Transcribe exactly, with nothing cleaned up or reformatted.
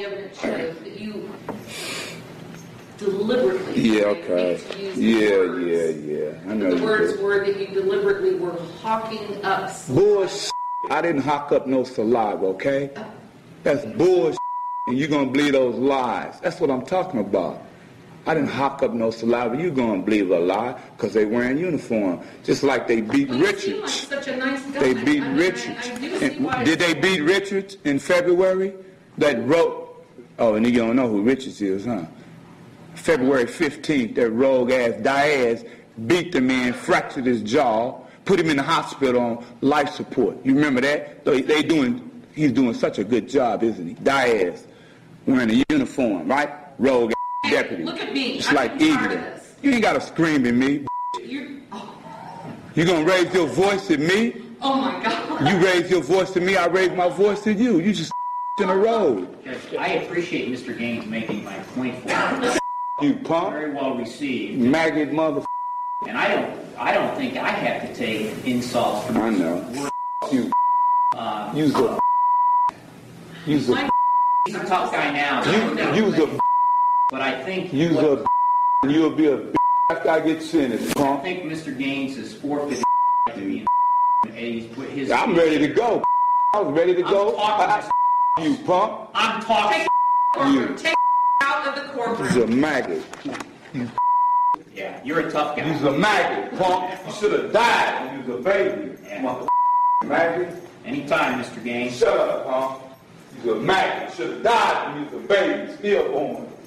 the evidence shows that you deliberately. Yeah, okay. Yeah, yeah, yeah. I know. The words were that you deliberately were hawking up. Bullshit. I didn't hawk up no saliva, okay? That's bullshit. And you're going to believe those lies. That's what I'm talking about. I didn't hawk up no saliva. You're going to believe a lie because they wearing uniform. Just like they beat well, you Richards. seem like such a nice guy. They beat I mean, Richards. I, I do see why did they beat Richards in February? That wrote, oh, and you don't know who Richards is, huh? February fifteenth, that rogue ass Diaz beat the man, fractured his jaw, put him in the hospital on life support. You remember that? They, they doing, he's doing such a good job, isn't he? Diaz, wearing a uniform, right? Rogue ass deputy. Look at me. Just I'm like tired Eagle. of this. You ain't got to scream at me. You're, oh. You gonna raise your voice at me? Oh my God. You raise your voice to me, I raise my voice to you. You just in a row. I appreciate Mister Gaines making my point for me. You punk. Very well received. Maggot mother. And I don't, I don't think I have to take insults from. I know. You. Uh, Use a. Use a. He's a tough guy now. You, use a. But I think. Use what, a. And you'll be a. After I get sentenced, I punk. think Mister Gaines has forfeited to be in his. I'm ready to go. I was ready to go. I'm talking. I, you punk. I'm talking. You. Take out of the courtroom. You're a maggot. You. Yeah, you're a tough guy. You're a maggot, punk. You should have died when you was a baby. Yeah. Mother maggot. Anytime, Mister Gaines. Shut up, punk. You're a maggot. You should have died when you was a baby. Still born.